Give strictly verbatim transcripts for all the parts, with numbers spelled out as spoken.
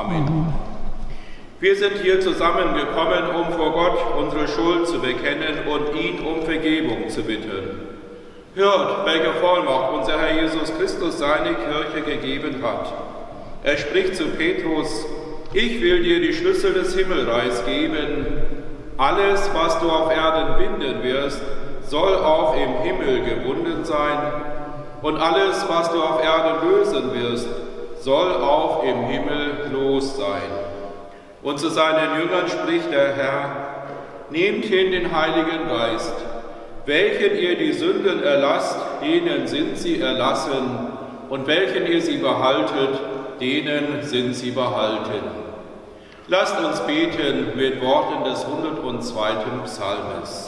Amen. Wir sind hier zusammengekommen, um vor Gott unsere Schuld zu bekennen und ihn um Vergebung zu bitten. Hört, welche Vollmacht unser Herr Jesus Christus seine Kirche gegeben hat. Er spricht zu Petrus: Ich will dir die Schlüssel des Himmelreichs geben. Alles, was du auf Erden binden wirst, soll auch im Himmel gebunden sein. Und alles, was du auf Erden lösen wirst, soll auch im Himmel los sein. Und zu seinen Jüngern spricht der Herr: Nehmt hin den Heiligen Geist. Welchen ihr die Sünden erlasst, denen sind sie erlassen. Und welchen ihr sie behaltet, denen sind sie behalten. Lasst uns beten mit Worten des hundertzweiten Psalmes.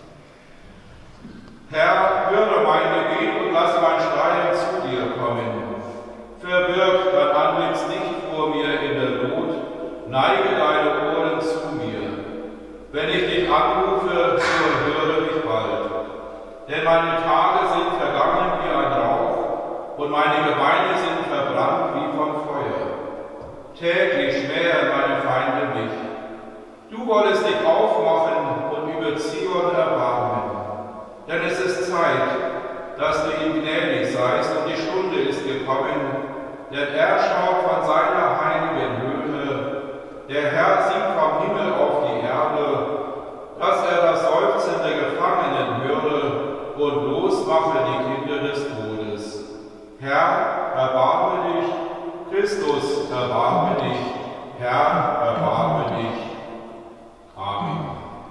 Herr, höre mein Gebet und lass mein Schreien zu dir kommen. Verbirg dein Antlitz nicht vor mir in der Not, neige deine Ohren zu mir. Wenn ich dich anrufe, so höre mich bald. Denn meine Tage sind vergangen wie ein Rauch und meine Gebeine sind verbrannt wie vom Feuer. Täglich schmähen meine Feinde mich. Du wolltest dich aufmachen und über Zion erbarmen. Denn es ist Zeit, dass du ihm gnädig seist und die Stunde ist gekommen, denn er schaut von seiner heiligen Höhe. Der Herr sieht vom Himmel auf die Erde, dass er das Seufzen der Gefangenen höre und losmache die Kinder des Todes. Herr, erbarme dich. Christus, erbarme dich. Herr, erbarme dich. Amen.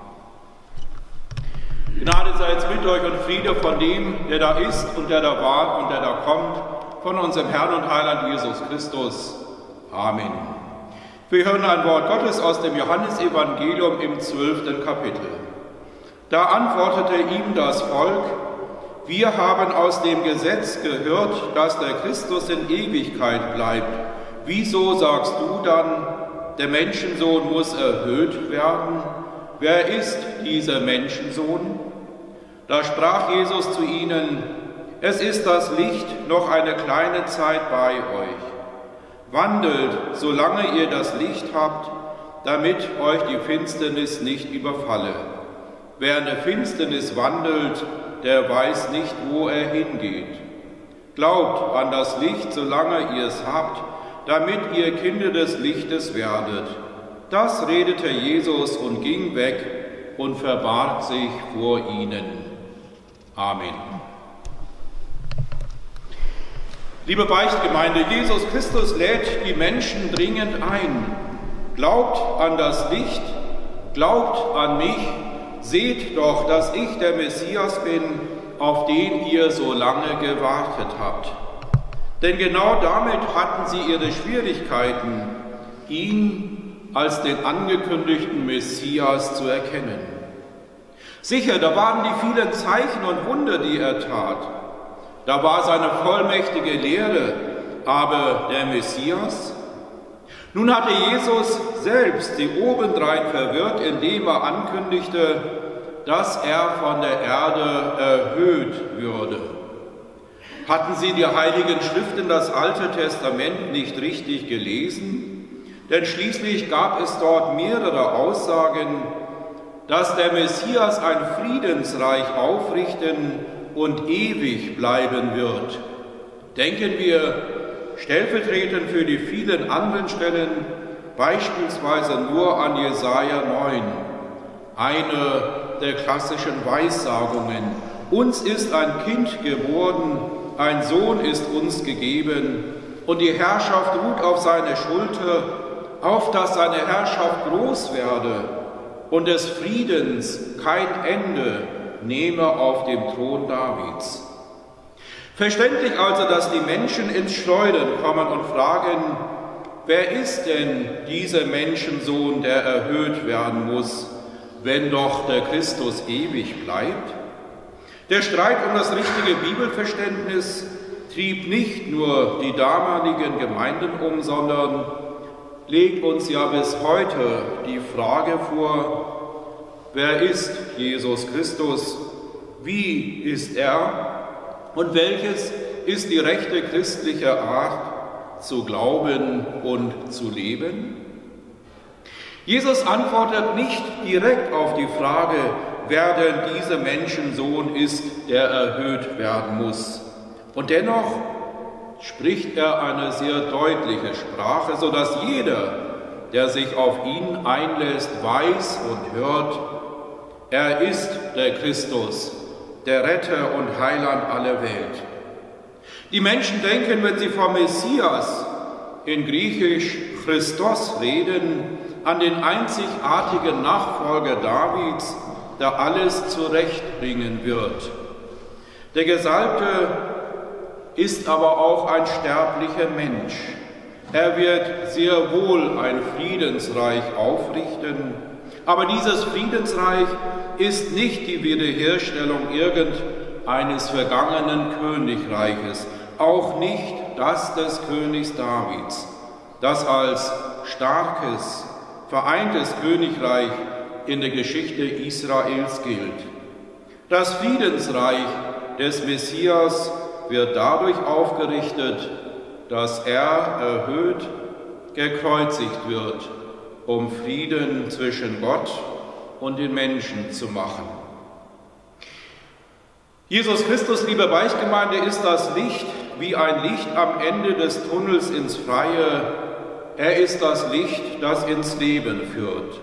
Gnade sei jetzt mit euch und Friede von dem, der da ist und der da war und der da kommt, von unserem Herrn und Heiland Jesus Christus. Amen. Wir hören ein Wort Gottes aus dem Johannesevangelium im zwölften Kapitel. Da antwortete ihm das Volk: Wir haben aus dem Gesetz gehört, dass der Christus in Ewigkeit bleibt. Wieso sagst du dann, der Menschensohn muss erhöht werden? Wer ist dieser Menschensohn? Da sprach Jesus zu ihnen: Es ist das Licht noch eine kleine Zeit bei euch. Wandelt, solange ihr das Licht habt, damit euch die Finsternis nicht überfalle. Wer in der Finsternis wandelt, der weiß nicht, wo er hingeht. Glaubt an das Licht, solange ihr es habt, damit ihr Kinder des Lichtes werdet. Das redete Jesus und ging weg und verbarg sich vor ihnen. Amen. Liebe Beichtgemeinde, Jesus Christus lädt die Menschen dringend ein. Glaubt an das Licht, glaubt an mich, seht doch, dass ich der Messias bin, auf den ihr so lange gewartet habt. Denn genau damit hatten sie ihre Schwierigkeiten, ihn als den angekündigten Messias zu erkennen. Sicher, da waren die vielen Zeichen und Wunder, die er tat. Da war seine vollmächtige Lehre, aber der Messias? Nun hatte Jesus selbst sie obendrein verwirrt, indem er ankündigte, dass er von der Erde erhöht würde. Hatten sie die Heiligen Schriften, das Alte Testament, nicht richtig gelesen? Denn schließlich gab es dort mehrere Aussagen, dass der Messias ein Friedensreich aufrichten und ewig bleiben wird. Denken wir stellvertretend für die vielen anderen Stellen beispielsweise nur an Jesaja neun, eine der klassischen Weissagungen. Uns ist ein Kind geboren, ein Sohn ist uns gegeben, und die Herrschaft ruht auf seine Schulter, auf dass seine Herrschaft groß werde und des Friedens kein Ende nehme auf dem Thron Davids. Verständlich also, dass die Menschen ins Schleudern kommen und fragen: Wer ist denn dieser Menschensohn, der erhöht werden muss, wenn doch der Christus ewig bleibt? Der Streit um das richtige Bibelverständnis trieb nicht nur die damaligen Gemeinden um, sondern legt uns ja bis heute die Frage vor: Wer ist Jesus Christus? Wie ist er? Und welches ist die rechte christliche Art, zu glauben und zu leben? Jesus antwortet nicht direkt auf die Frage, wer denn dieser Menschensohn ist, der erhöht werden muss. Und dennoch spricht er eine sehr deutliche Sprache, sodass jeder, der sich auf ihn einlässt, weiß und hört, er ist der Christus, der Retter und Heiland aller Welt. Die Menschen denken, wenn sie vom Messias, in Griechisch Christos, reden, an den einzigartigen Nachfolger Davids, der alles zurechtbringen wird. Der Gesalbte ist aber auch ein sterblicher Mensch. Er wird sehr wohl ein Friedensreich aufrichten, aber dieses Friedensreich ist nicht die Wiederherstellung irgendeines vergangenen Königreiches, auch nicht das des Königs Davids, das als starkes, vereintes Königreich in der Geschichte Israels gilt. Das Friedensreich des Messias wird dadurch aufgerichtet, dass er erhöht, gekreuzigt wird, um Frieden zwischen Gott und den Menschen zu machen. Jesus Christus, liebe Beichtgemeinde, ist das Licht wie ein Licht am Ende des Tunnels ins Freie. Er ist das Licht, das ins Leben führt.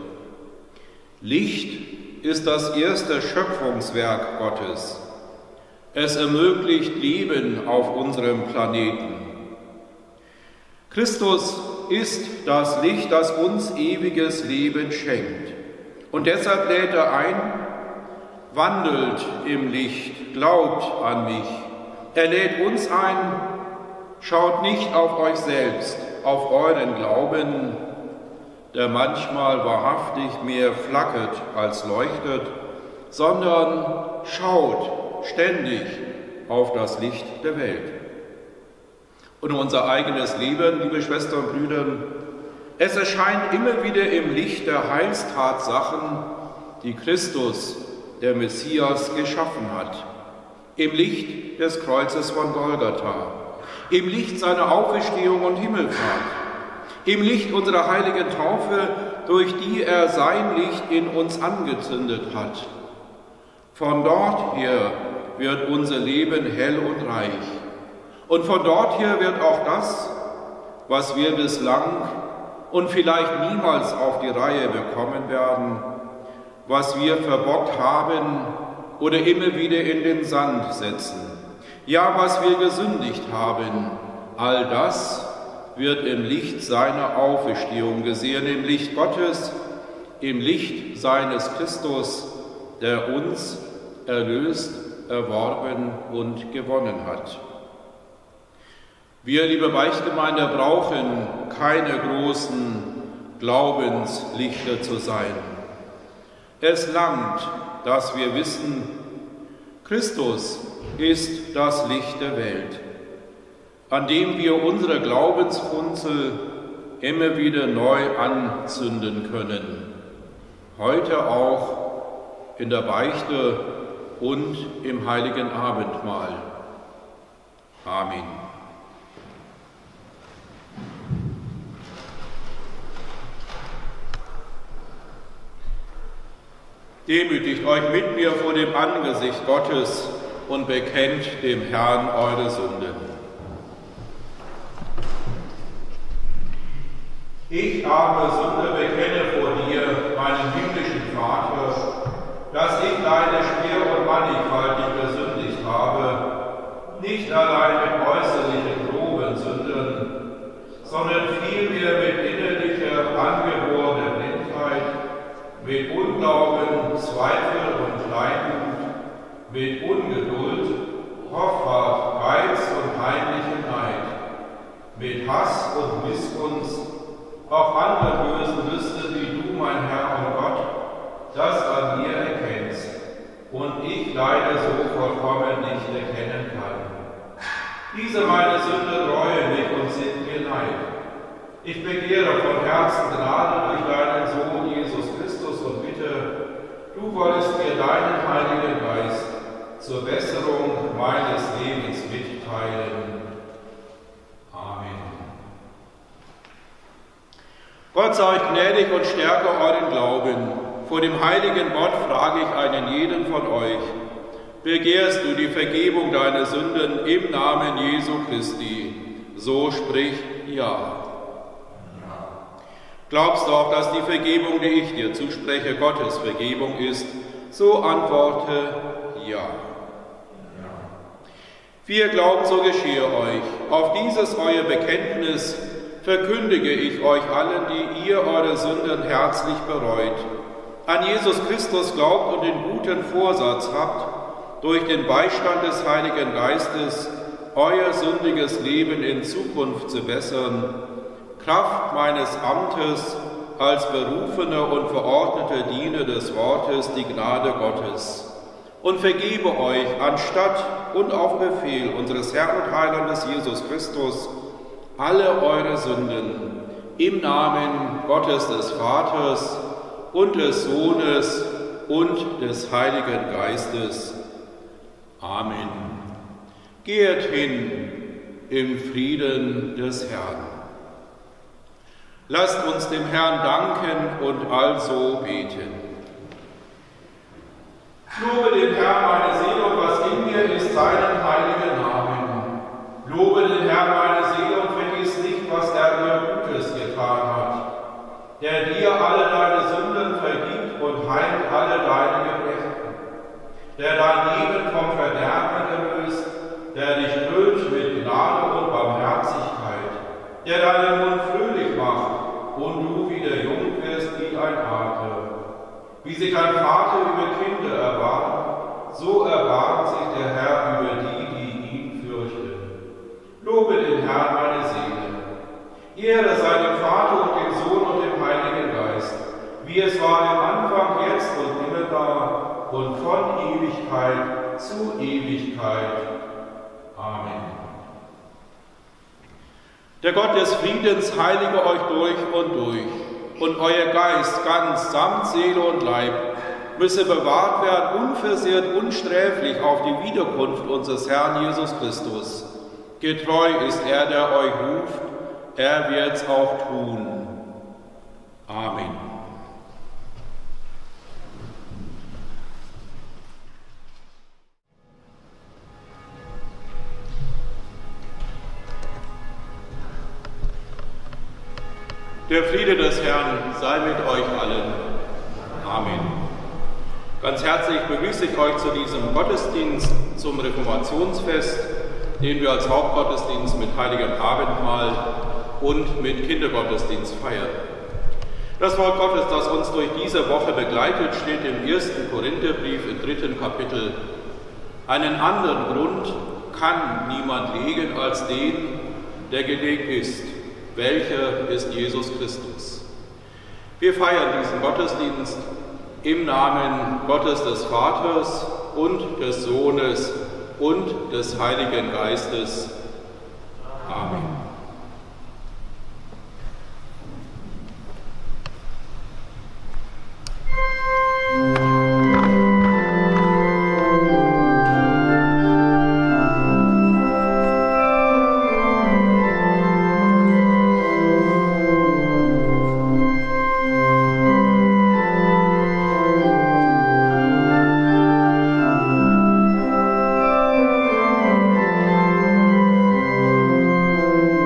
Licht ist das erste Schöpfungswerk Gottes. Es ermöglicht Leben auf unserem Planeten. Christus ist das Licht, das uns ewiges Leben schenkt. Und deshalb lädt er ein, wandelt im Licht, glaubt an mich. Er lädt uns ein, schaut nicht auf euch selbst, auf euren Glauben, der manchmal wahrhaftig mehr flackert als leuchtet, sondern schaut ständig auf das Licht der Welt. Und unser eigenes Leben, liebe Schwestern und Brüder, es erscheint immer wieder im Licht der Heilstatsachen, die Christus, der Messias, geschaffen hat. Im Licht des Kreuzes von Golgatha, im Licht seiner Auferstehung und Himmelfahrt, im Licht unserer heiligen Taufe, durch die er sein Licht in uns angezündet hat. Von dort her wird unser Leben hell und reich. Und von dort her wird auch das, was wir bislang und vielleicht niemals auf die Reihe bekommen werden, was wir verbockt haben oder immer wieder in den Sand setzen. Ja, was wir gesündigt haben, all das wird im Licht seiner Auferstehung gesehen, im Licht Gottes, im Licht seines Christus, der uns erlöst, erworben und gewonnen hat. Wir, liebe Beichtgemeinde, brauchen keine großen Glaubenslichter zu sein. Es langt, dass wir wissen, Christus ist das Licht der Welt, an dem wir unsere Glaubensfunzel immer wieder neu anzünden können. Heute auch in der Beichte und im heiligen Abendmahl. Amen. Demütigt euch mit mir vor dem Angesicht Gottes und bekennt dem Herrn eure Sünden. Ich, arme Sünder, bekenne vor dir, meinen himmlischen Vater, dass ich deine schwer und mannigfaltig versündigt habe, nicht allein mit äußerlichen groben Sünden, sondern vielmehr mit innerlicher, angeborener Blindheit, mit Unglauben, Zweifel und Kleinmut, mit Ungeduld, Hoffart, Geiz und heimlichem Neid, mit Hass und Missgunst, auch andere bösen Lüste, wie du, mein Herr und Gott, das an mir erkennst und ich leider so vollkommen nicht erkennen kann. Diese meine Sünde reuen mich und sind mir Neid. Ich begehre von Herzen Gnade durch deinen Sohn Jesus Christus und bitte, du wolltest mir deinen Heiligen Geist zur Besserung meines Lebens mitteilen. Amen. Gott sei euch gnädig und stärke euren Glauben. Vor dem heiligen Gott frage ich einen jeden von euch: Begehrst du die Vergebung deiner Sünden im Namen Jesu Christi? So sprich ja. Glaubst du auch, dass die Vergebung, die ich dir zuspreche, Gottes Vergebung ist? So antworte ja. Wir glauben, so geschehe euch. Auf dieses euer Bekenntnis verkündige ich euch allen, die ihr eure Sünden herzlich bereut, an Jesus Christus glaubt und den guten Vorsatz habt, durch den Beistand des Heiligen Geistes euer sündiges Leben in Zukunft zu bessern, Kraft meines Amtes als berufener und verordneter Diener des Wortes die Gnade Gottes, und vergebe euch anstatt und auf Befehl unseres Herrn und Heilandes Jesus Christus alle eure Sünden im Namen Gottes des Vaters und des Sohnes und des Heiligen Geistes. Amen. Geht hin im Frieden des Herrn. Lasst uns dem Herrn danken und also beten. Lobe den Herrn, meine Seele, und was in mir ist, seinen heiligen Namen. Lobe den Herrn, meine Seele, und vergiss nicht, was er dir Gutes getan hat, der dir alle deine Sünden vergibt und heilt alle deine Gebrechen, der dein Leben vom Verderben erlöst, der dich hüllt mit Gnade und Barmherzigkeit, der deinen Mund fröhlich macht und du wieder jung wirst wie ein Adler. Wie sich ein Vater über Kinder erbarmt, so erbarmt sich der Herr über die, die ihn fürchten. Lobe den Herrn, meine Seele. Ehre sei dem Vater und dem Sohn und dem Heiligen Geist, wie es war im Anfang, jetzt und immer da und von Ewigkeit zu Ewigkeit. Amen. Der Gott des Friedens heilige euch durch und durch, und euer Geist ganz samt Seele und Leib müsse bewahrt werden, unversehrt, unsträflich auf die Wiederkunft unseres Herrn Jesus Christus. Getreu ist er, der euch ruft, er wird's auch tun. Amen. Der Friede des Herrn sei mit euch allen. Amen. Ganz herzlich begrüße ich euch zu diesem Gottesdienst zum Reformationsfest, den wir als Hauptgottesdienst mit Heiligem Abendmahl und mit Kindergottesdienst feiern. Das Wort Gottes, das uns durch diese Woche begleitet, steht im ersten Korintherbrief im dritten Kapitel. Einen anderen Grund kann niemand legen als den, der gelegt ist. Welcher ist Jesus Christus? Wir feiern diesen Gottesdienst im Namen Gottes des Vaters und des Sohnes und des Heiligen Geistes. Amen. Amen.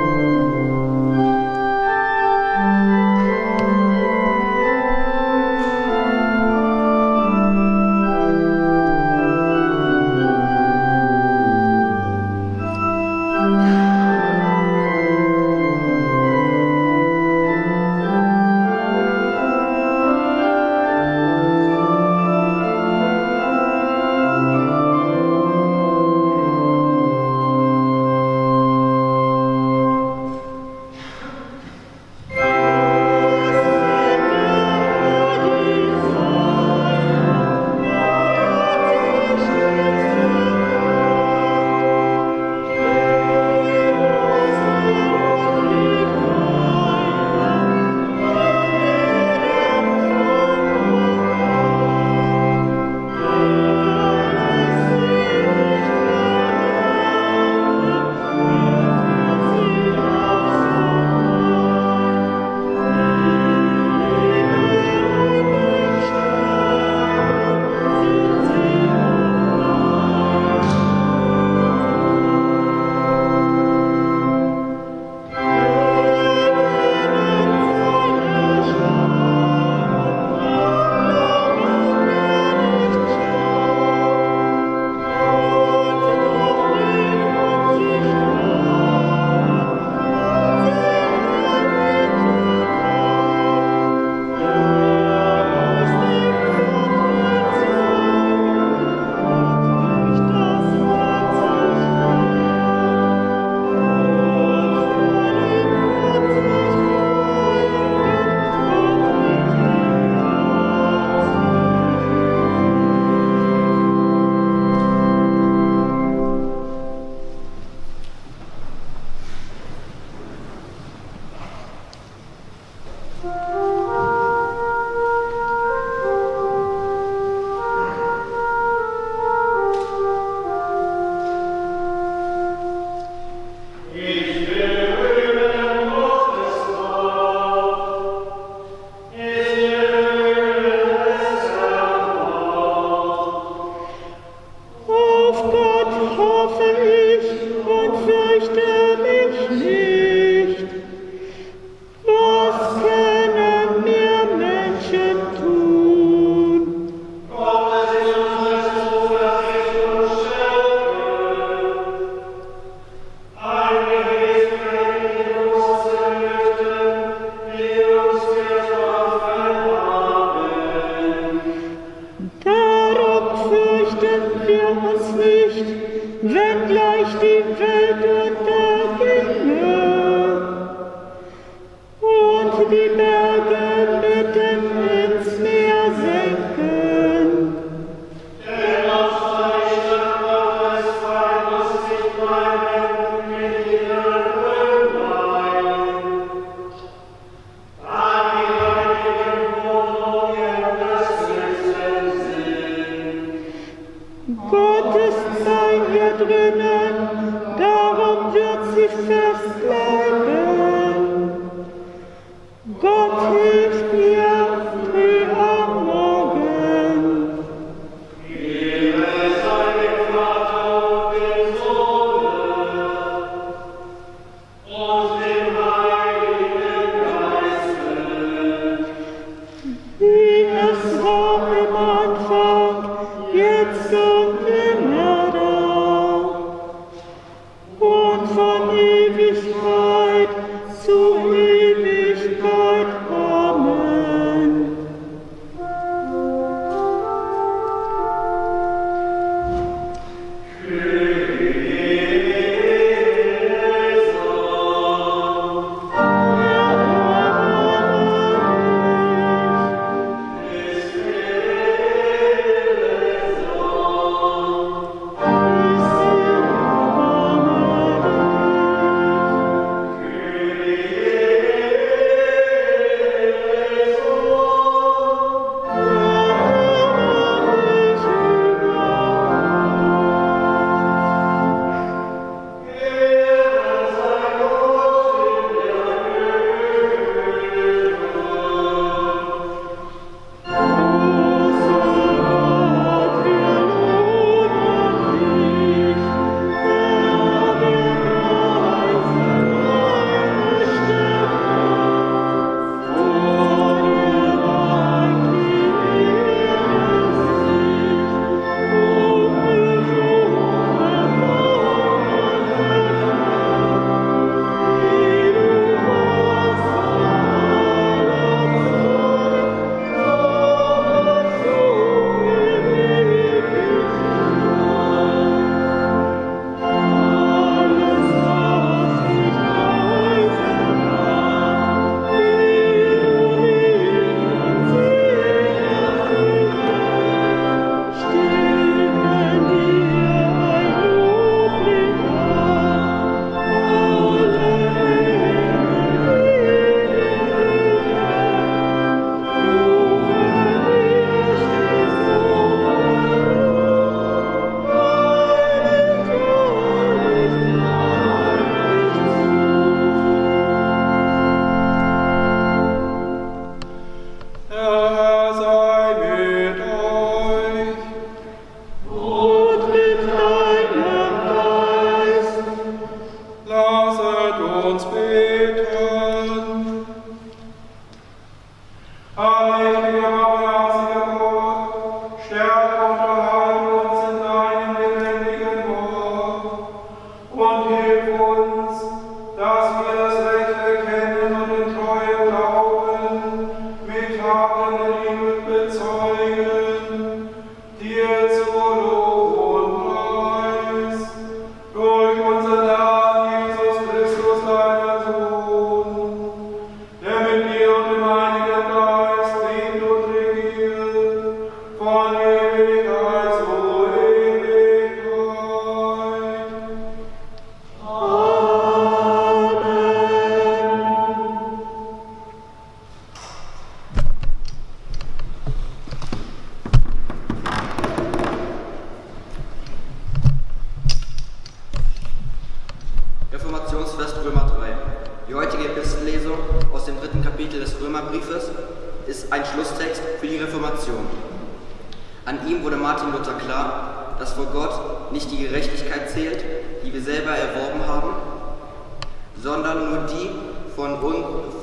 Der mit dir und dem Heiligen Geist lebt und Briefes ist ein Schlusstext für die Reformation. An ihm wurde Martin Luther klar, dass vor Gott nicht die Gerechtigkeit zählt, die wir selber erworben haben, sondern nur die, von uns,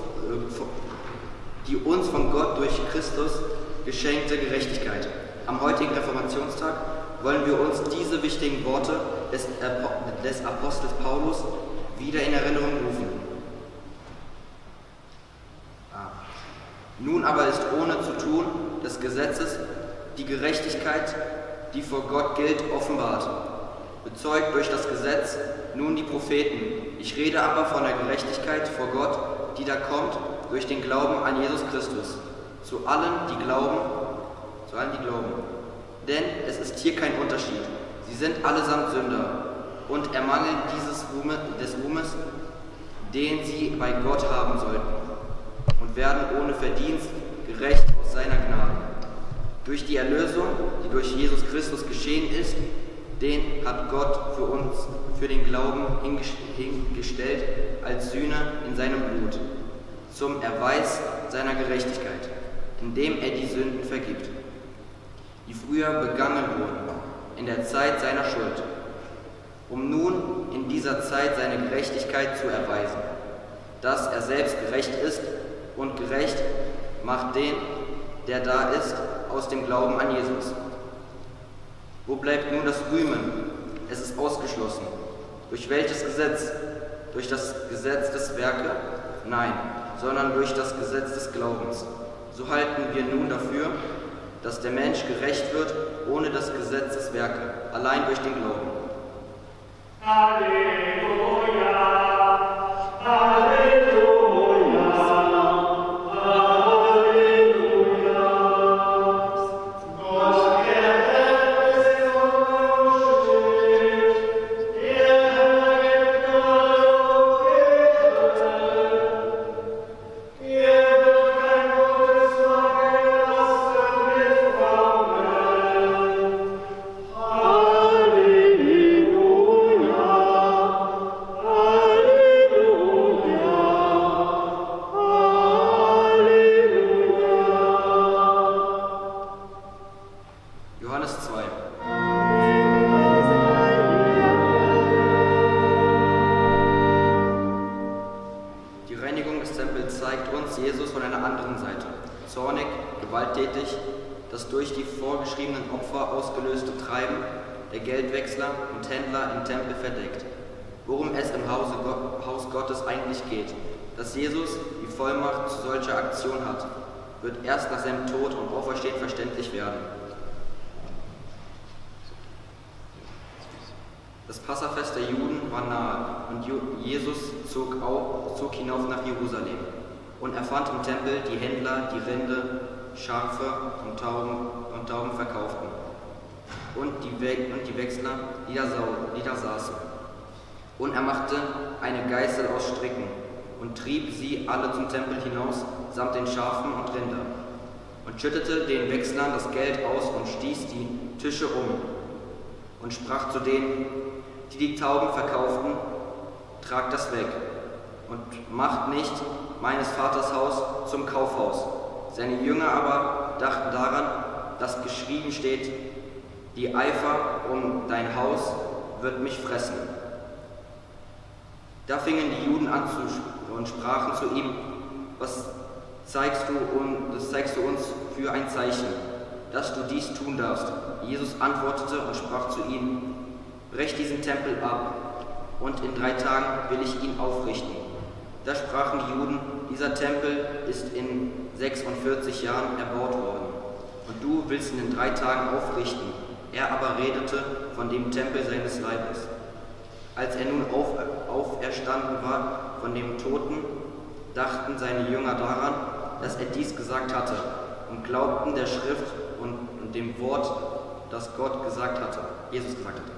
die uns von Gott durch Christus geschenkte Gerechtigkeit. Am heutigen Reformationstag wollen wir uns diese wichtigen Worte des, des Apostels Paulus wieder in Erinnerung rufen. Ah. Nun aber ist ohne Zutun des Gesetzes die Gerechtigkeit, die vor Gott gilt, offenbart. Bezeugt durch das Gesetz nun die Propheten. Ich rede aber von der Gerechtigkeit vor Gott, die da kommt durch den Glauben an Jesus Christus. Zu allen, die glauben, zu allen, die glauben. Denn es ist hier kein Unterschied. Sie sind allesamt Sünder und ermangeln dieses Ruhme, des Ruhmes, den sie bei Gott haben sollten, und werden ohne Verdienst gerecht aus seiner Gnade. Durch die Erlösung, die durch Jesus Christus geschehen ist, den hat Gott für uns, für den Glauben hingestellt als Sühne in seinem Blut, zum Erweis seiner Gerechtigkeit, indem er die Sünden vergibt, die früher begangen wurden, in der Zeit seiner Schuld, um nun in dieser Zeit seine Gerechtigkeit zu erweisen, dass er selbst gerecht ist und gerecht macht den, der da ist, aus dem Glauben an Jesus. Wo bleibt nun das Rühmen? Es ist ausgeschlossen. Durch welches Gesetz? Durch das Gesetz des Werke? Nein, sondern durch das Gesetz des Glaubens. So halten wir nun dafür, dass der Mensch gerecht wird ohne das Gesetz des Werke, allein durch den Glauben. Halleluja, Halleluja. Das durch die vorgeschriebenen Opfer ausgelöste Treiben der Geldwechsler und Händler im Tempel verdeckt. Worum es im Hause Gott, Haus Gottes eigentlich geht, dass Jesus die Vollmacht zu solcher Aktion hat, wird erst nach seinem Tod und Auferstehen verständlich werden. Das Passafest der Juden war nahe und Jesus zog, auf, zog hinauf nach Jerusalem. Und er fand im Tempel die Händler, die Rinde, Schafe und Tauben, und Tauben verkauften, und die, We- und die Wechsler, die da, die da saßen. Und er machte eine Geißel aus Stricken und trieb sie alle zum Tempel hinaus, samt den Schafen und Rindern, und schüttete den Wechslern das Geld aus und stieß die Tische um, und sprach zu denen, die die Tauben verkauften: Tragt das weg und macht nicht meines Vaters Haus zum Kaufhaus. Seine Jünger aber dachten daran, dass geschrieben steht: Die Eifer um dein Haus wird mich fressen. Da fingen die Juden an zu und sprachen zu ihm: Was zeigst du, um, das zeigst du uns für ein Zeichen, dass du dies tun darfst? Jesus antwortete und sprach zu ihnen: Brecht diesen Tempel ab, und in drei Tagen will ich ihn aufrichten. Da sprachen die Juden: Dieser Tempel ist in sechsundvierzig Jahren erbaut worden, und du willst ihn in drei Tagen aufrichten. Er aber redete von dem Tempel seines Leibes. Als er nun auf, auferstanden war von dem Toten, dachten seine Jünger daran, dass er dies gesagt hatte, und glaubten der Schrift und, und dem Wort, das Gott gesagt hatte, Jesus gesagt hatte.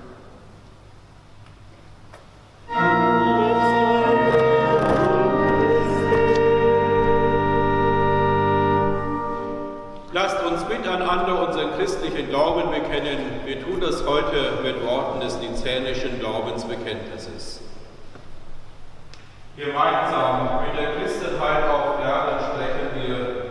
Lasst uns miteinander unseren christlichen Glauben bekennen. Wir tun das heute mit Worten des nizänischen Glaubensbekenntnisses. Gemeinsam mit der Christenheit auf Erden sprechen wir: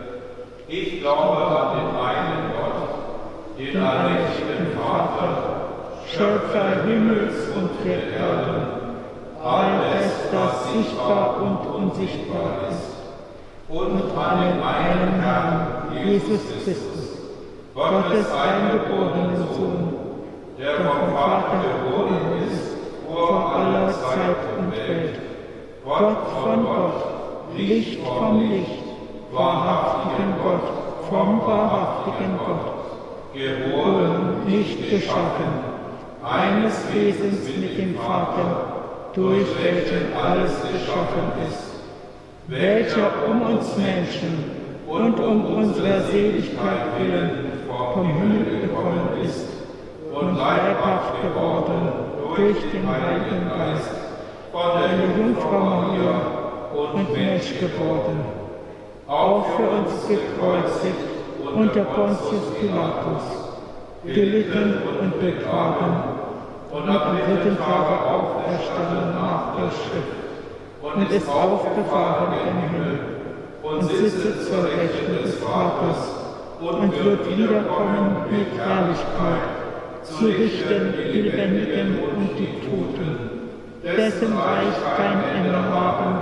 den allmächtigen Vater, Schöpfer Himmels und der Erde, alles, das sichtbar und unsichtbar ist, und an den einen Herrn, Jesus Christus, Gottes eingeborenen Sohn, der vom Vater geboren ist, vor aller Zeit und Welt, Gott von Gott, Licht vom Licht, wahrhaftigen Gott vom wahrhaftigen Gott, geboren, nicht geschaffen, eines Wesens mit dem Vater, durch welchen alles geschaffen ist, welcher um uns Menschen und um unserer Seligkeit willen vom Himmel gekommen ist und leibhaft geworden durch den Heiligen Geist, von der Jungfrau Maria und Mensch geworden, auch für uns gekreuzigt unter Pontius Pilatus, gelitten und begraben und am dritten Tage auferstanden nach der Schrift und ist aufgefahren im Himmel und sitzt zur Rechten des Vaters und wird wiederkommen mit Herrlichkeit, zu richten die Lebendigen und die Toten, dessen Reich kein Ende haben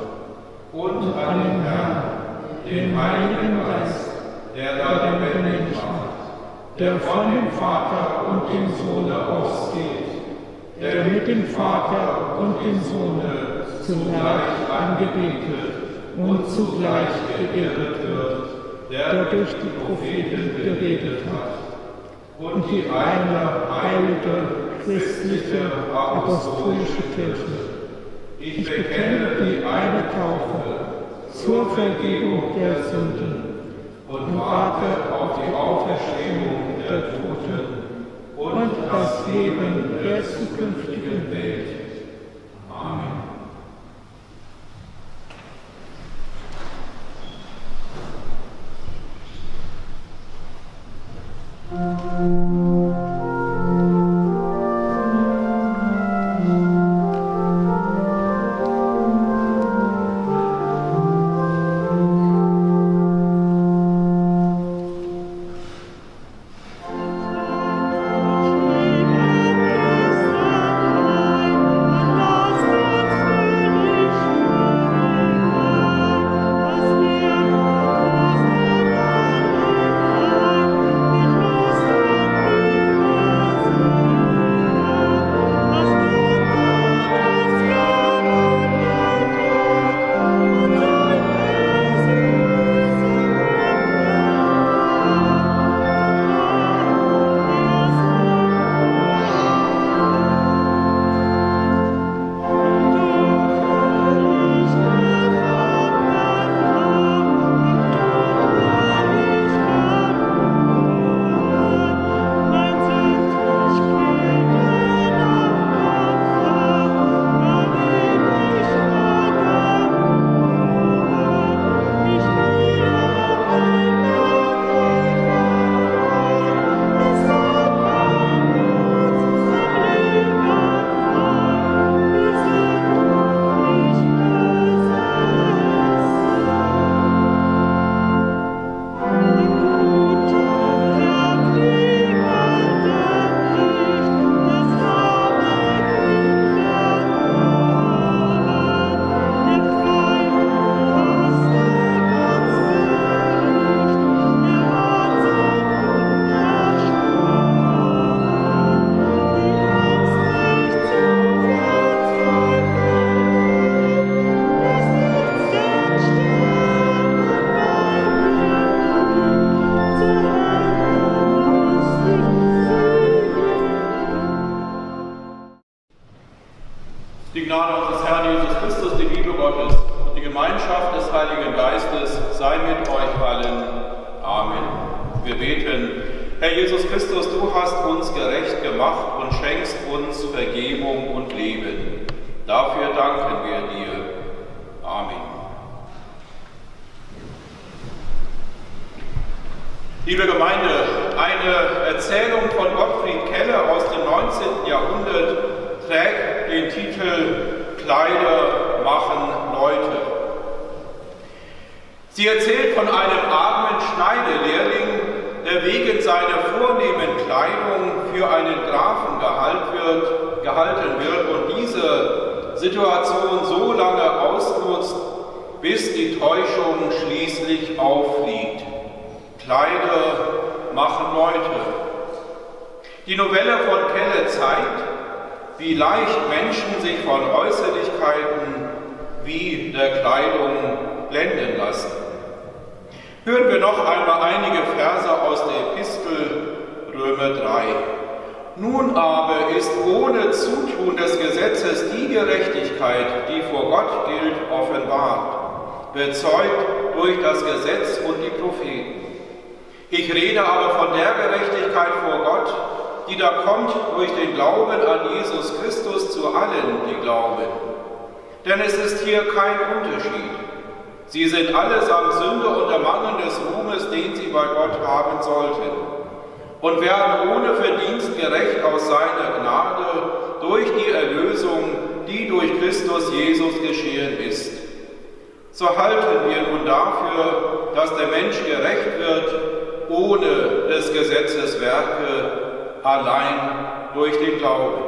wird, und an den Herrn, den Heiligen Geist, der da lebendig macht, der von dem Vater und dem Sohn ausgeht, der mit dem Vater und dem Sohn zugleich angebetet und zugleich geehrt wird, der durch die Propheten geredet hat, und die eine heilige, christliche, apostolische Kirche. Ich bekenne die eine Taufe zur Vergebung der Sünden und warte auf die Auferstehung der Toten und das Leben der zukünftigen Welt. Amen. Die Gnade unseres Herrn Jesus Christus, die Liebe Gottes und die Gemeinschaft des Heiligen Geistes sei mit euch allen. Amen. Wir beten. Herr Jesus Christus, du hast uns gerecht gemacht und schenkst uns Vergebung und Leben. Dafür danken wir dir. Amen. Liebe Gemeinde, eine Erzählung von Gottfried Keller aus dem neunzehnten Jahrhundert trägt den Titel Kleider machen Leute. Sie erzählt von einem armen Schneiderlehrling, der der wegen seiner vornehmen Kleidung für einen Grafen gehalten wird, gehalten wird und diese Situation so lange ausnutzt, bis die Täuschung schließlich auffliegt. Kleider machen Leute. Die Novelle von Kelle zeigt, wie leicht Menschen sich von Äußerlichkeiten wie der Kleidung blenden lassen. Hören wir noch einmal einige Verse aus der Epistel Römer drei. Nun aber ist ohne Zutun des Gesetzes die Gerechtigkeit, die vor Gott gilt, offenbart, bezeugt durch das Gesetz und die Propheten. Ich rede aber von der Gerechtigkeit vor Gott, die da kommt durch den Glauben an Jesus Christus zu allen, die glauben. Denn es ist hier kein Unterschied. Sie sind allesamt Sünder und ermangeln des Ruhmes, den sie bei Gott haben sollten, und werden ohne Verdienst gerecht aus seiner Gnade durch die Erlösung, die durch Christus Jesus geschehen ist. So halten wir nun dafür, dass der Mensch gerecht wird, ohne des Gesetzes Werke, allein durch den Glauben.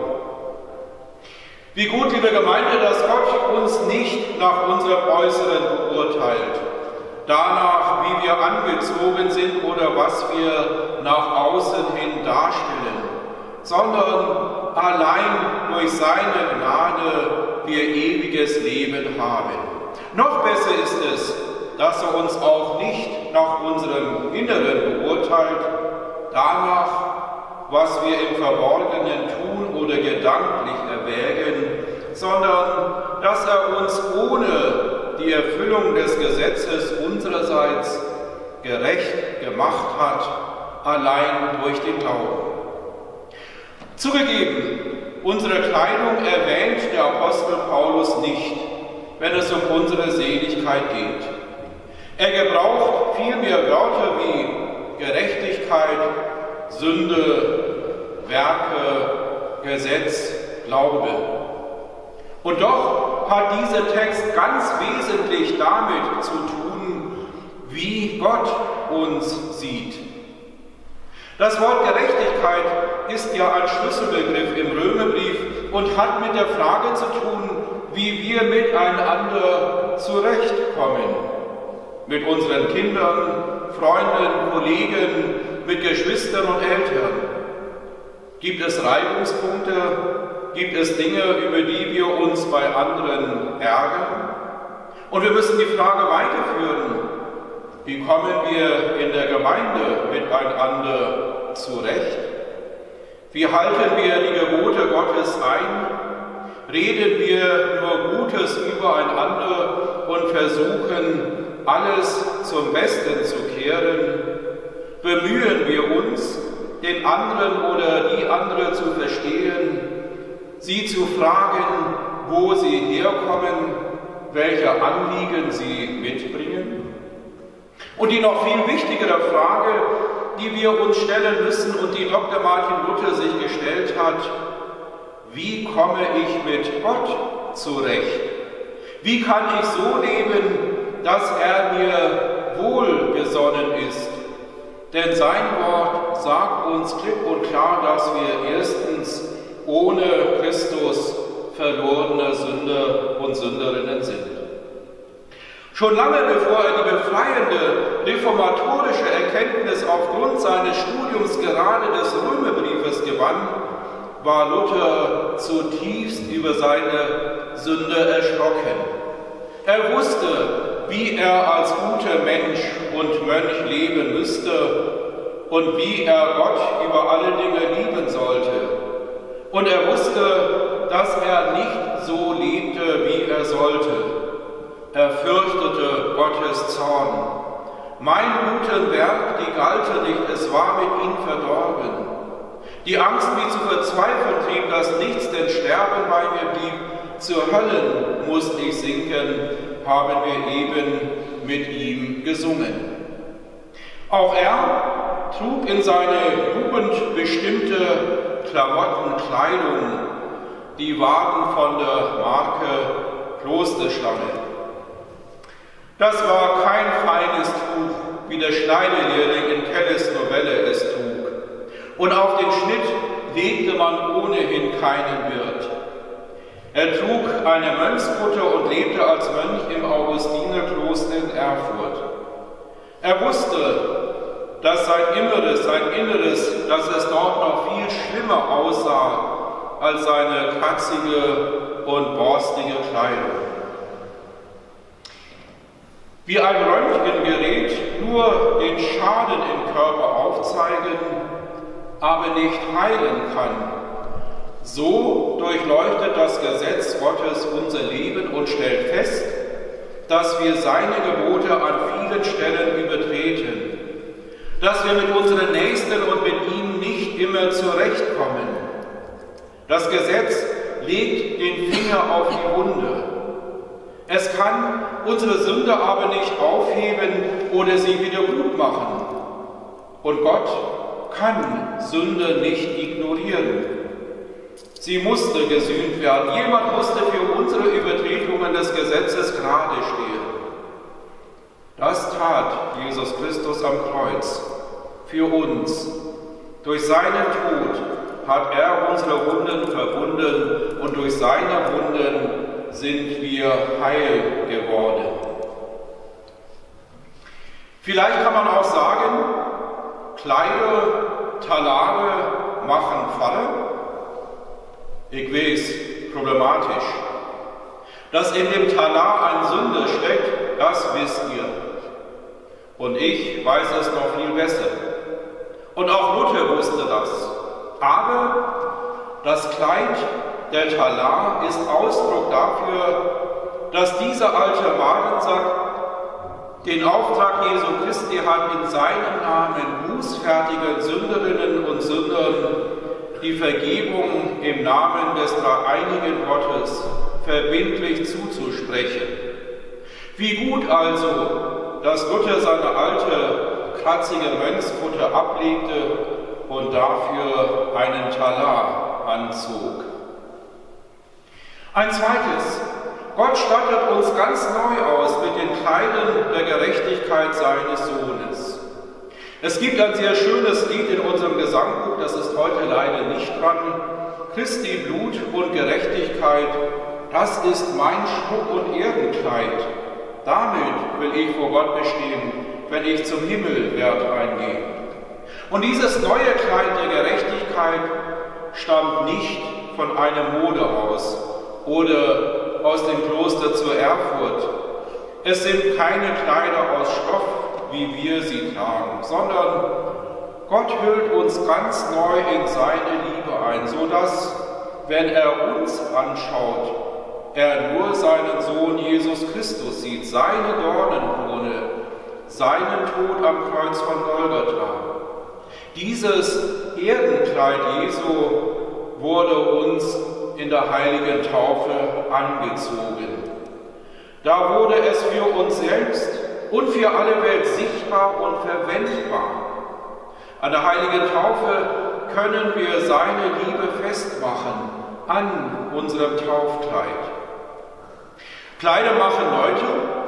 Wie gut, liebe Gemeinde, dass Gott uns nicht nach unserem Äußeren beurteilt, danach, wie wir angezogen sind oder was wir nach außen hin darstellen, sondern allein durch seine Gnade wir ewiges Leben haben. Noch besser ist es, dass er uns auch nicht nach unserem Inneren beurteilt, danach, was wir im Verborgenen tun oder gedanklich erwägen, sondern dass er uns ohne die Erfüllung des Gesetzes unsererseits gerecht gemacht hat, allein durch den Glauben. Zugegeben, unsere Kleidung erwähnt der Apostel Paulus nicht, wenn es um unsere Seligkeit geht. Er gebraucht vielmehr Wörter wie Gerechtigkeit, Sünde, Werke, Gesetz, Glaube. Und doch hat dieser Text ganz wesentlich damit zu tun, wie Gott uns sieht. Das Wort Gerechtigkeit ist ja ein Schlüsselbegriff im Römerbrief und hat mit der Frage zu tun, wie wir miteinander zurechtkommen. Mit unseren Kindern, Freunden, Kollegen, mit Geschwistern und Eltern. Gibt es Reibungspunkte? Gibt es Dinge, über die wir uns bei anderen ärgern? Und wir müssen die Frage weiterführen, wie kommen wir in der Gemeinde miteinander zurecht? Wie halten wir die Gebote Gottes ein? Reden wir nur Gutes übereinander und versuchen, alles zum Besten zu kehren? Bemühen wir uns, den anderen oder die andere zu verstehen, sie zu fragen, wo sie herkommen, welche Anliegen sie mitbringen? Und die noch viel wichtigere Frage, die wir uns stellen müssen und die Doktor Martin Luther sich gestellt hat: Wie komme ich mit Gott zurecht? Wie kann ich so leben, dass er mir wohlgesonnen ist? Denn sein Wort sagt uns klipp und klar, dass wir erstens ohne Christus verlorene Sünder und Sünderinnen sind. Schon lange bevor er die befreiende reformatorische Erkenntnis aufgrund seines Studiums gerade des Römerbriefes gewann, war Luther zutiefst über seine Sünde erschrocken. Er wusste, wie er als guter Mensch und Mönch leben müsste und wie er Gott über alle Dinge lieben sollte. Und er wusste, dass er nicht so lebte, wie er sollte. Er fürchtete Gottes Zorn. Mein guten Werk, die galte nicht, es war mit ihm verdorben. Die Angst, mich zu verzweifeln trieb, dass nichts denn Sterben bei mir blieb. Zur Hölle musste ich sinken, haben wir eben mit ihm gesungen. Auch er trug in seiner Jugend bestimmte Klamottenkleidung, die waren von der Marke Klosterschlange. Das war kein feines Tuch, wie der Schneiderlehrling in Kelles Novelle Quelle es trug. Und auf den Schnitt legte man ohnehin keinen Wirt. Er trug eine Mönchskutte und lebte als Mönch im Augustinerkloster in Erfurt. Er wusste, dass sein Inneres, sein Inneres, dass es dort noch viel schlimmer aussah als seine kratzige und borstige Kleidung. Wie ein Röntgengerät nur den Schaden im Körper aufzeigen, aber nicht heilen kann, so durchleuchtet das Gesetz Gottes unser Leben und stellt fest, dass wir seine Gebote an vielen Stellen übertreten, dass wir mit unseren Nächsten und mit ihm nicht immer zurechtkommen. Das Gesetz legt den Finger auf die Wunde. Es kann unsere Sünde aber nicht aufheben oder sie wieder gut machen. Und Gott kann Sünde nicht ignorieren. Sie musste gesühnt werden. Jemand musste für unsere Übertretungen des Gesetzes gerade stehen. Das tat Jesus Christus am Kreuz für uns. Durch seinen Tod hat er unsere Wunden verbunden und durch seine Wunden sind wir heil geworden. Vielleicht kann man auch sagen, Kleider, Talare machen Falle. Ich weiß, problematisch. Dass in dem Talar ein Sünde steckt, das wisst ihr. Und ich weiß es noch viel besser. Und auch Luther wusste das. Aber das Kleid, der Talar, ist Ausdruck dafür, dass dieser alte Wagensack den Auftrag Jesu Christi hat, in seinem Namen bußfertigen Sünderinnen und Sündern die Vergebung im Namen des dreieinigen Gottes verbindlich zuzusprechen. Wie gut also, dass Luther seine alte, kratzige Mönchskutte ablegte und dafür einen Talar anzog. Ein zweites: Gott stattet uns ganz neu aus mit den Kleidern der Gerechtigkeit seines Sohnes. Es gibt ein sehr schönes Lied in unserem Gesangbuch, das ist heute leider nicht dran. Christi Blut und Gerechtigkeit, das ist mein Schmuck und Ehrenkleid. Damit will ich vor Gott bestehen, wenn ich zum Himmel werd eingehe. Und dieses neue Kleid der Gerechtigkeit stammt nicht von einer Mode aus oder aus dem Kloster zu Erfurt. Es sind keine Kleider aus Stoff, wie wir sie tragen, sondern Gott hüllt uns ganz neu in seine Liebe ein, sodass, wenn er uns anschaut, er nur seinen Sohn Jesus Christus sieht, seine Dornenkrone, seinen Tod am Kreuz von Golgatha. Dieses Erdenkleid Jesu wurde uns in der heiligen Taufe angezogen. Da wurde es für uns selbst und für alle Welt sichtbar und verwendbar. An der heiligen Taufe können wir seine Liebe festmachen an unserem Taufkleid. Kleider machen Leute.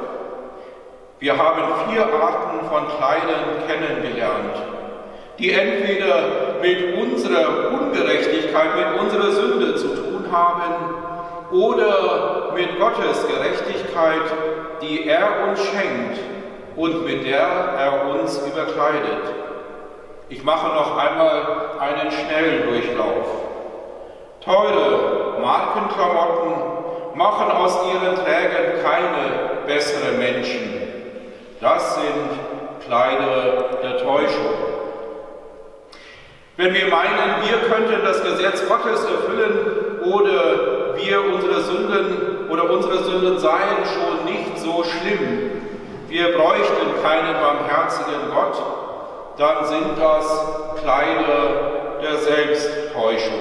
Wir haben vier Arten von Kleidern kennengelernt, die entweder mit unserer Ungerechtigkeit, mit unserer Sünde zu tun haben oder mit Gottes Gerechtigkeit, die er uns schenkt und mit der er uns überkleidet. Ich mache noch einmal einen Schnelldurchlauf. Teure Markenklamotten machen aus ihren Trägern keine besseren Menschen. Das sind Kleider der Täuschung. Wenn wir meinen, wir könnten das Gesetz Gottes erfüllen oder wir unsere Sünden oder unsere Sünden seien schon nicht so schlimm, wir bräuchten keinen barmherzigen Gott, dann sind das Kleider der Selbsttäuschung.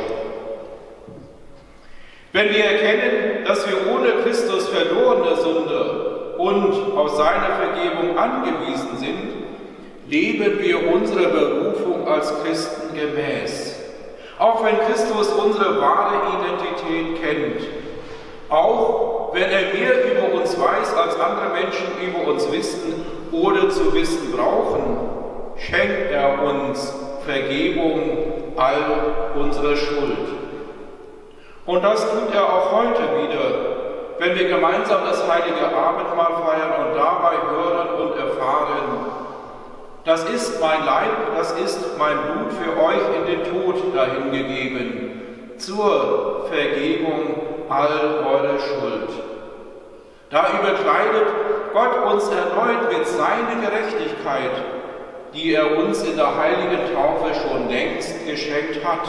Wenn wir erkennen, dass wir ohne Christus verlorene Sünder und auf seine Vergebung angewiesen sind, leben wir unsere Berufung als Christen gemäß. Auch wenn Christus unsere wahre Identität kennt, auch wenn er mehr über uns weiß, als andere Menschen über uns wissen oder zu wissen brauchen, schenkt er uns Vergebung all unserer Schuld. Und das tut er auch heute wieder, wenn wir gemeinsam das heilige Abendmahl feiern und dabei hören und erfahren: Das ist mein Leib, das ist mein Blut für euch in den Tod dahingegeben, zur Vergebung all eurer Schuld. Da überkleidet Gott uns erneut mit seiner Gerechtigkeit, die er uns in der heiligen Taufe schon längst geschenkt hat,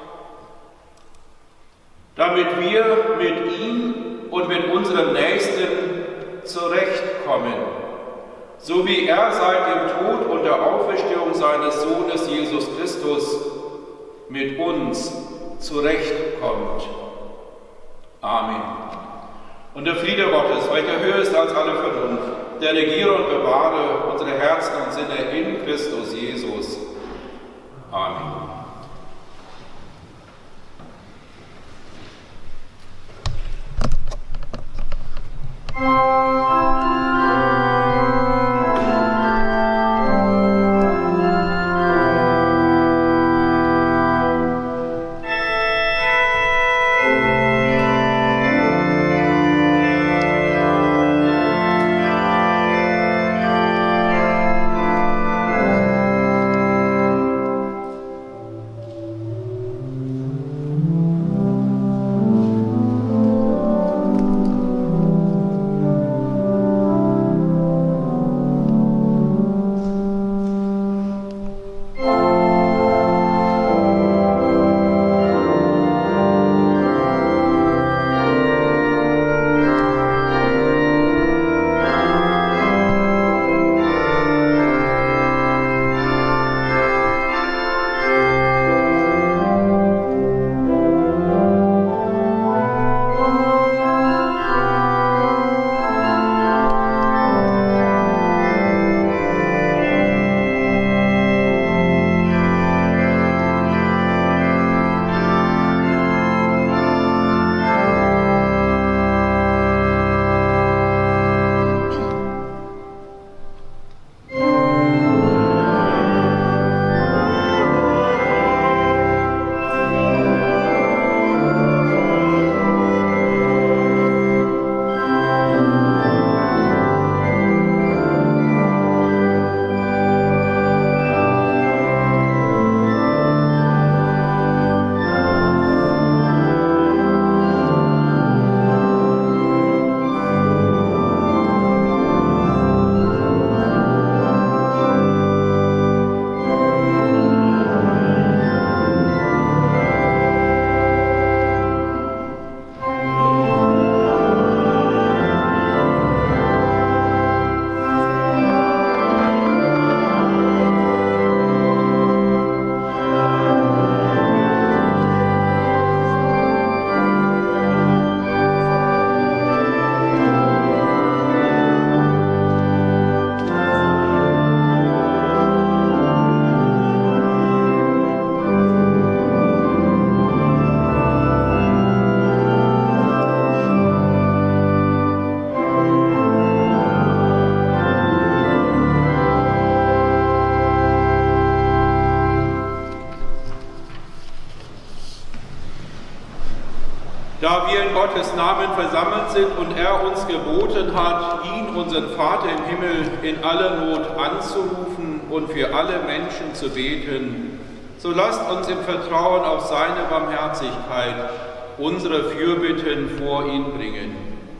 damit wir mit ihm und mit unserem Nächsten zurechtkommen, so wie er seit dem Tod und der Auferstehung seines Sohnes Jesus Christus mit uns zurechtkommt. Amen. Und der Friede Gottes, welcher höher ist als alle Vernunft, der regiere und bewahre unsere Herzen und Sinne in Christus Jesus. Amen. Da wir in Gottes Namen versammelt sind und er uns geboten hat, ihn, unseren Vater im Himmel, in aller Not anzurufen und für alle Menschen zu beten, so lasst uns im Vertrauen auf seine Barmherzigkeit unsere Fürbitten vor ihn bringen.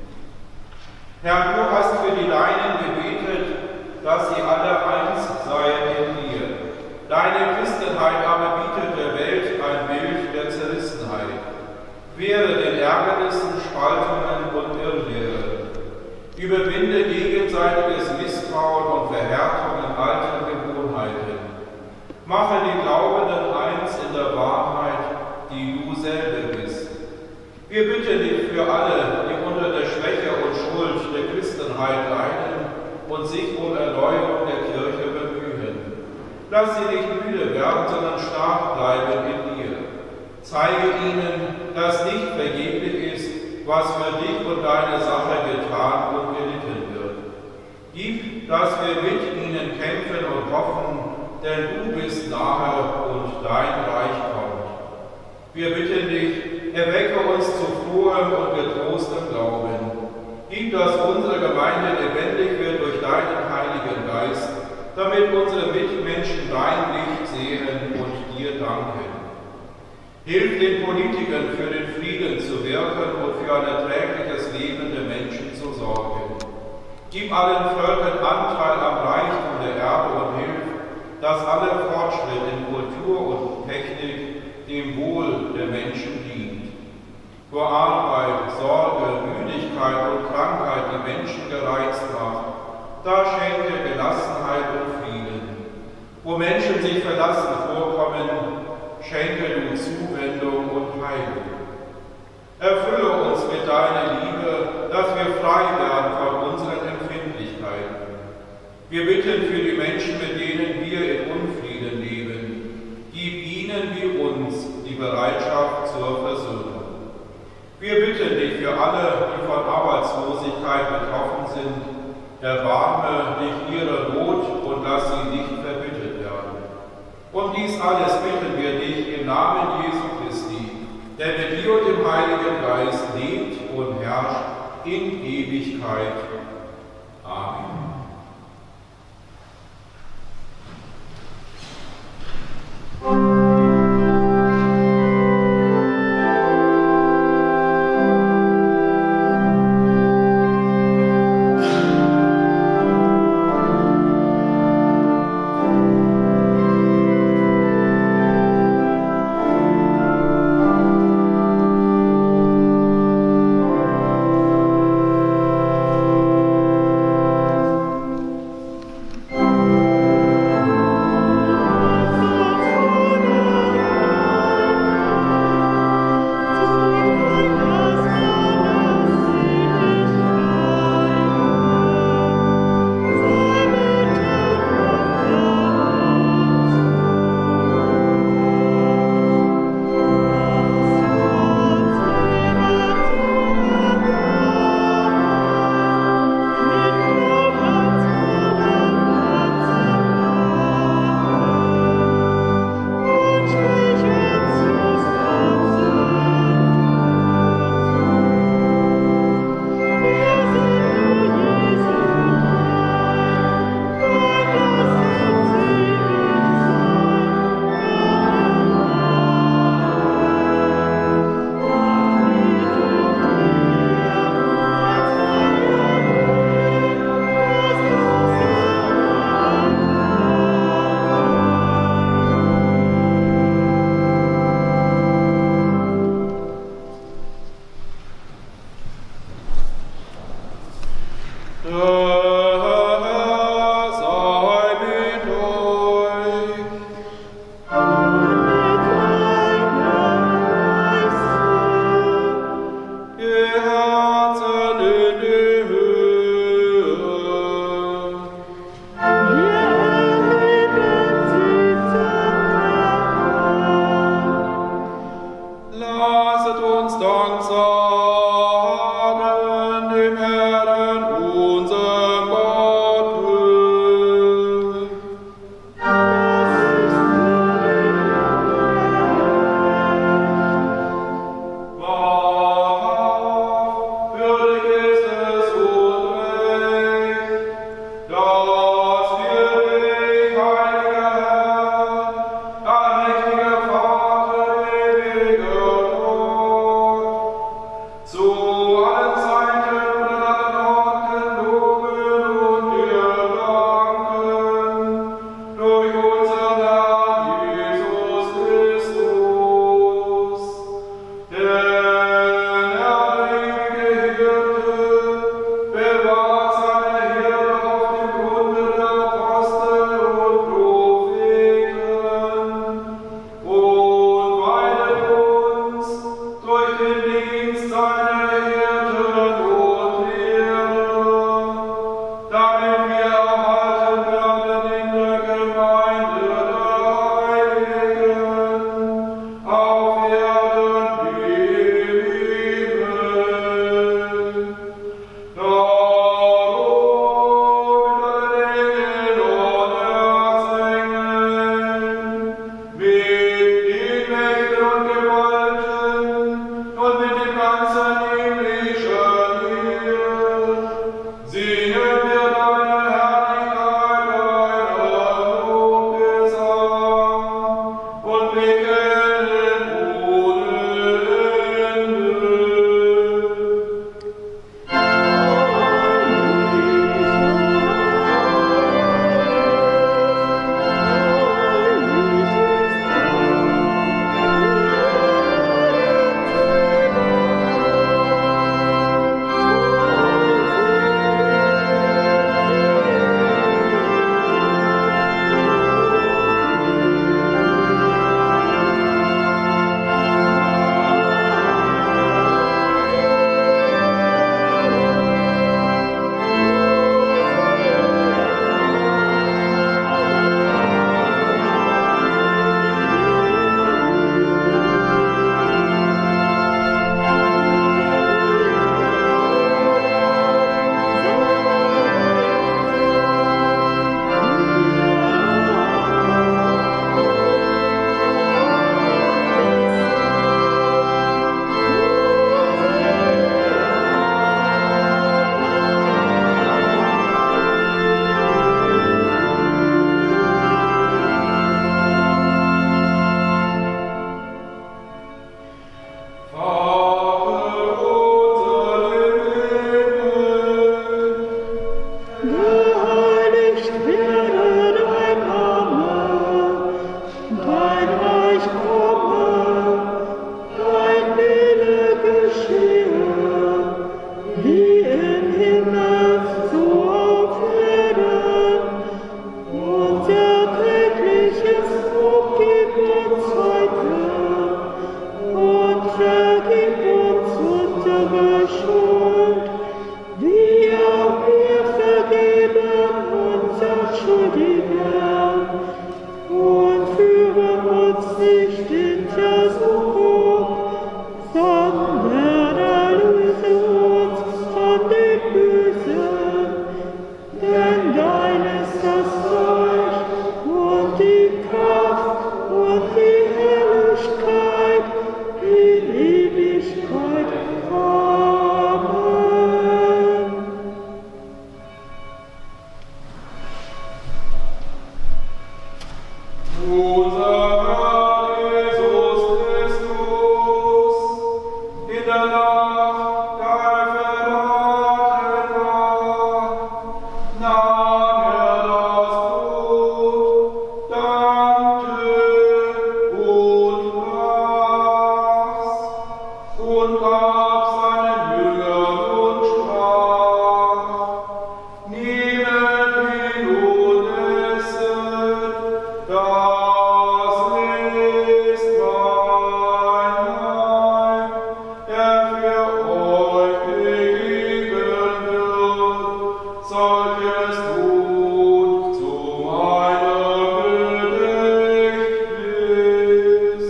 Herr, du hast für die Deinen gebetet, dass sie alle eins seien in dir. Deine Christenheit aber bietet der Welt ein Bild der Zerrissenheit. Wehre den Ärgernissen, Spaltungen und Irrlehren. Überwinde gegenseitiges Misstrauen und Verhärtungen alter Gewohnheiten. Mache die Glaubenden eins in der Wahrheit, die du selber bist. Wir bitten dich für alle, die unter der Schwäche und Schuld der Christenheit leiden und sich um Erneuerung der Kirche bemühen. Lass sie nicht müde werden, sondern stark bleiben in dir. Zeige ihnen, dass nicht vergeblich ist, was für dich und deine Sache getan und gelitten wird. Gib, dass wir mit ihnen kämpfen und hoffen, denn du bist nahe und dein Reich kommt. Wir bitten dich, erwecke uns zu frohem und getrostem Glauben. Gib, dass unsere Gemeinde lebendig wird durch deinen Heiligen Geist, damit unsere Mitmenschen dein Licht sehen und dir danken. Hilf den Politikern, für den Frieden zu wirken und für ein erträgliches Leben der Menschen zu sorgen. Gib allen Völkern Anteil am Reichtum der Erde und hilf, dass alle Fortschritt in Kultur und Technik dem Wohl der Menschen dient. Wo Arbeit, Sorge, Müdigkeit und Krankheit die Menschen gereizt macht, da schenke Gelassenheit und Frieden. Wo Menschen sich verlassen vorkommen, schenke du Zuwendung und Heilung. Erfülle uns mit deiner Liebe, dass wir frei werden von unseren Empfindlichkeiten. Wir bitten für die Menschen, mit denen wir in Unfrieden leben. Gib ihnen wie uns die Bereitschaft zur Versöhnung. Wir bitten dich für alle, die von Arbeitslosigkeit betroffen sind. Erbarme dich ihrer Not und lass sie nicht verbittet werden. Um dies alles bitten wir dich im Namen Jesu Christi, der mit dir und dem Heiligen Geist lebt und herrscht in Ewigkeit. Amen. Kraft und die Herrlichkeit in Ewigkeit. Amen. Unser Herr Jesus Christus, in der Nacht, da er verraten war, nahm er das Brot, dankte und brach's und gab seinen Jüngern und sprach: Nehmet hin und esset, das ist mein Leib, der für euch gegeben wird. Solches tut zu meinem Gedächtnis.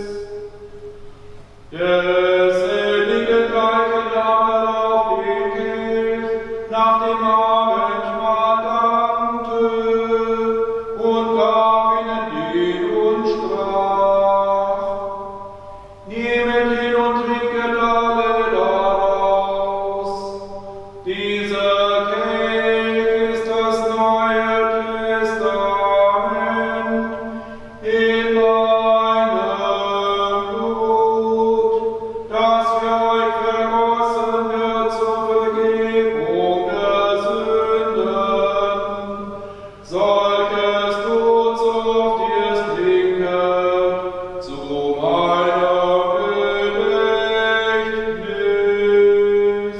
Desselbigen gleichen nahm er auch den Kelch, nach dem Abendmahl dankte und gab ihnen den und sprach: Nehmet hin und trinket alle daraus. Dieser Kelch ist das Neue Testament in meinem Blut, das für euch vergossen wird zur Vergebung der Sünden. Solches tut, so oft ihr es trinket, zu meinem Gedächtnis.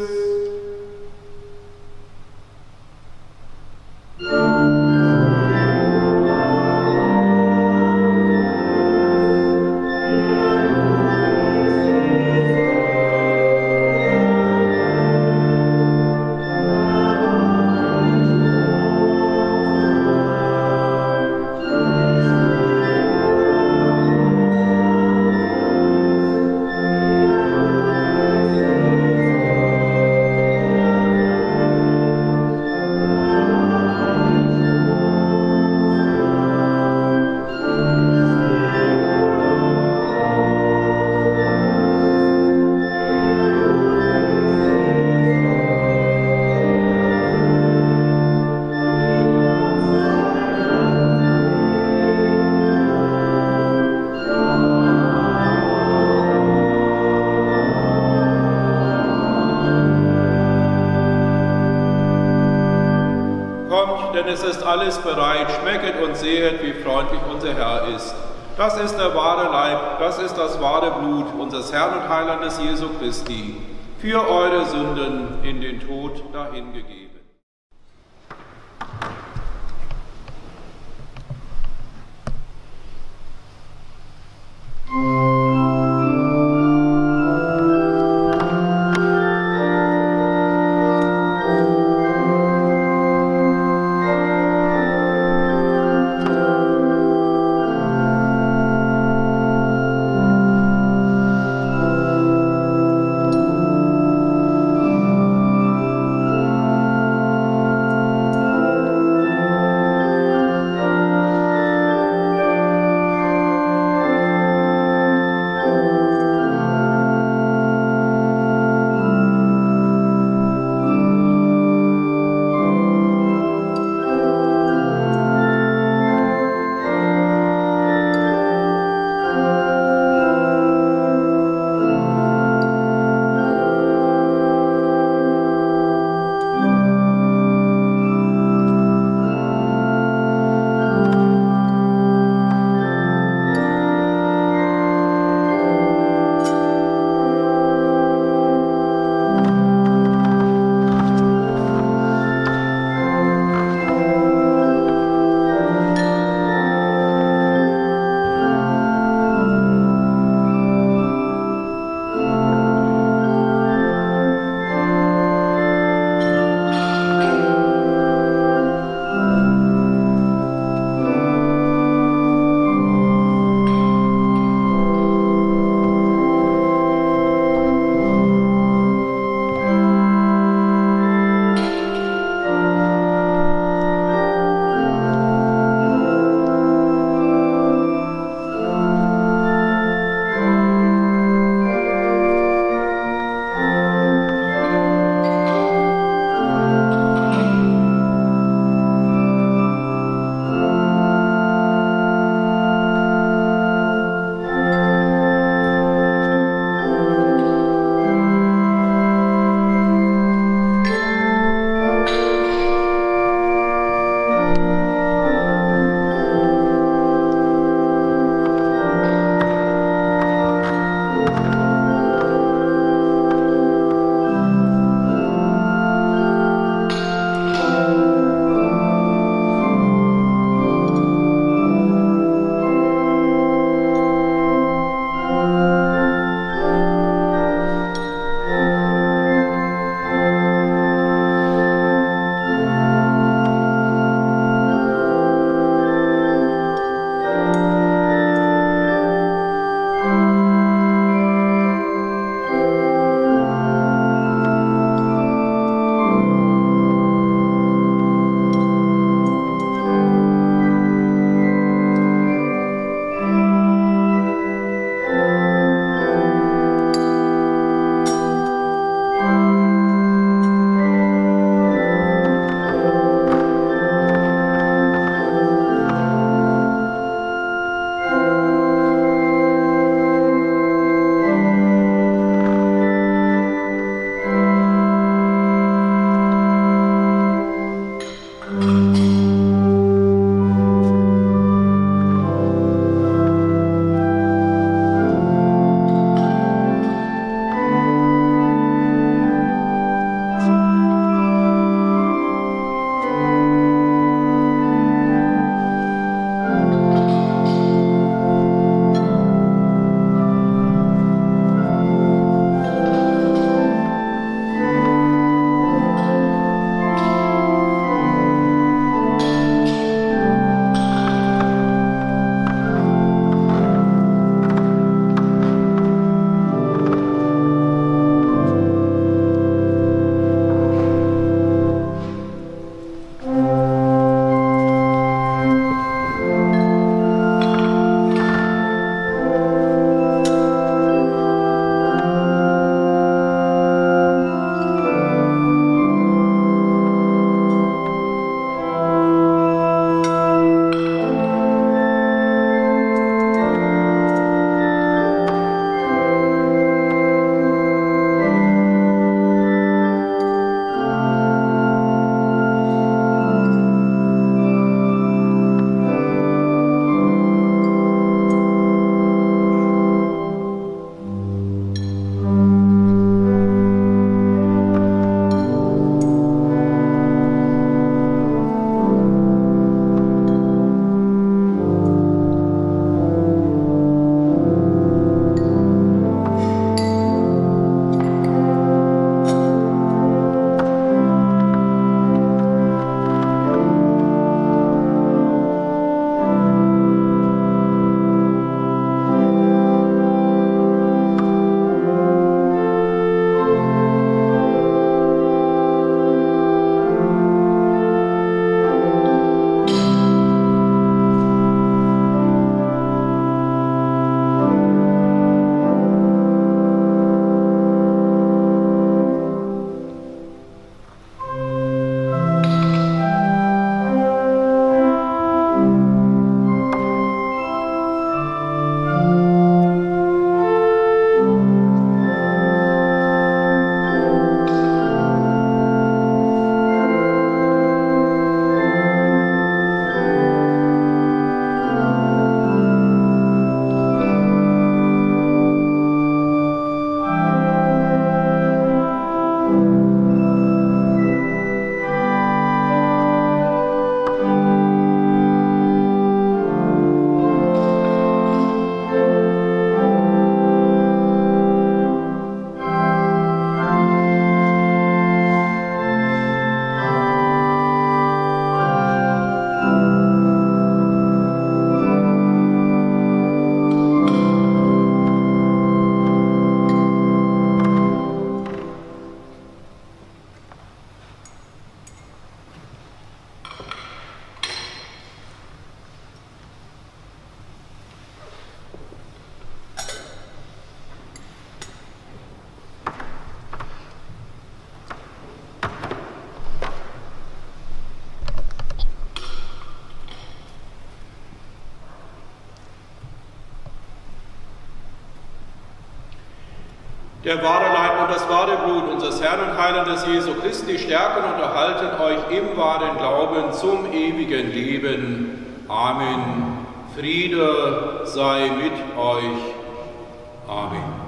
Kommt, denn es ist alles bereit, schmecket und sehet, wie freundlich unser Herr ist. Das ist der wahre Leib, das ist das wahre Blut unseres Herrn und Heilandes Jesu Christi, für eure Sünden in den Tod dahingegeben. Amen. Der wahre Leib und das wahre Blut unseres Herrn und Heilandes Jesu Christi stärken und erhalten euch im wahren Glauben zum ewigen Leben. Amen. Friede sei mit euch. Amen.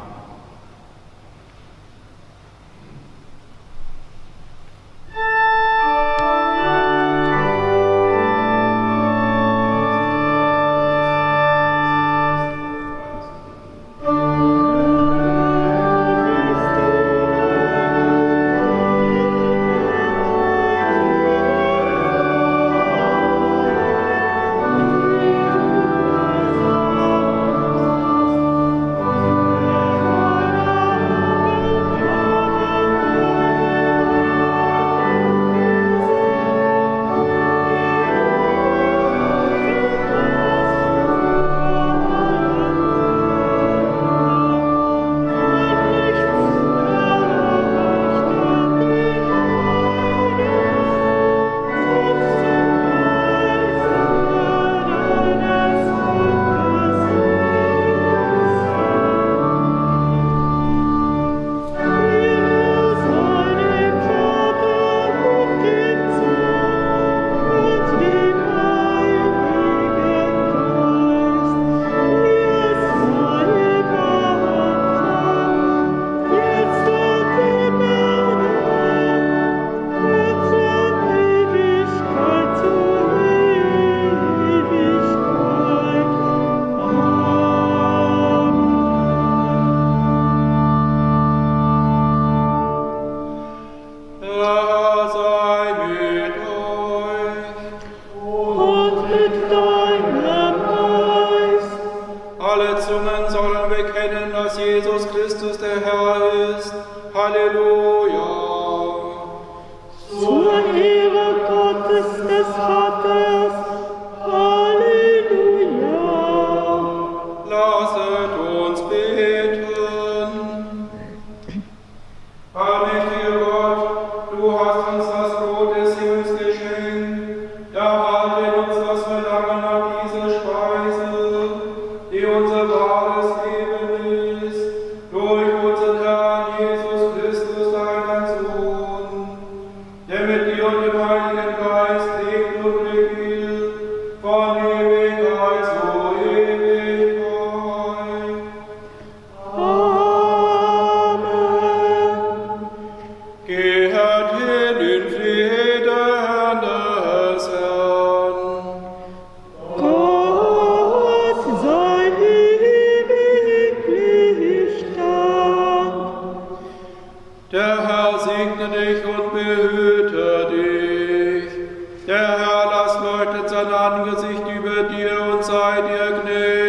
Der Herr lass leuchtet sein Angesicht über dir und sei dir gnädig.